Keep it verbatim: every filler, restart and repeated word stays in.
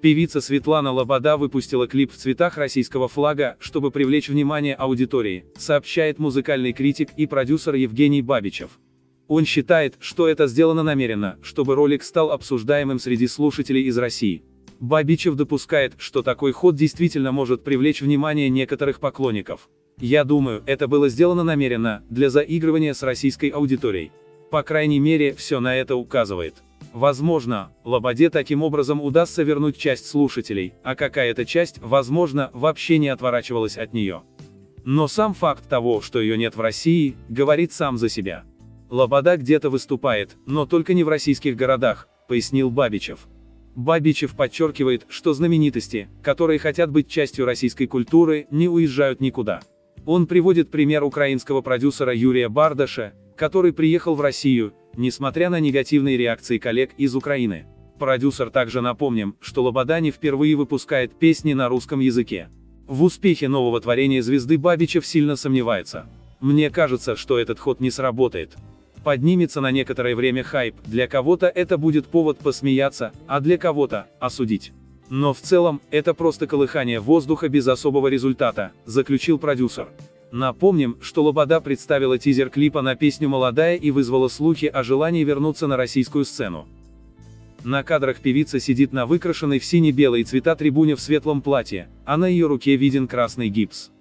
Певица Светлана Лобода выпустила клип в цветах российского флага, чтобы привлечь внимание аудитории, сообщает музыкальный критик и продюсер Евгений Бабичев. Он считает, что это сделано намеренно, чтобы ролик стал обсуждаемым среди слушателей из России. Бабичев допускает, что такой ход действительно может привлечь внимание некоторых поклонников. «Я думаю, это было сделано намеренно, для заигрывания с российской аудиторией. По крайней мере, все на это указывает. Возможно, Лободе таким образом удастся вернуть часть слушателей, а какая-то часть, возможно, вообще не отворачивалась от нее. Но сам факт того, что ее нет в России, говорит сам за себя. Лобода где-то выступает, но только не в российских городах», — пояснил Бабичев. Бабичев подчеркивает, что знаменитости, которые хотят быть частью российской культуры, не уезжают никуда. Он приводит пример украинского продюсера Юрия Бардаша, который приехал в Россию, несмотря на негативные реакции коллег из Украины. Продюсер также напомним, что Лобода не впервые выпускает песни на русском языке. В успехе нового творения звезды Бабичев сильно сомневается. «Мне кажется, что этот ход не сработает. Поднимется на некоторое время хайп, для кого-то это будет повод посмеяться, а для кого-то – осудить. Но в целом, это просто колыхание воздуха без особого результата», – заключил продюсер. Напомним, что Лобода представила тизер клипа на песню «Молодая» и вызвала слухи о желании вернуться на российскую сцену. На кадрах певица сидит на выкрашенной в сине-белые цвета трибуне в светлом платье, а на ее руке виден красный гипс.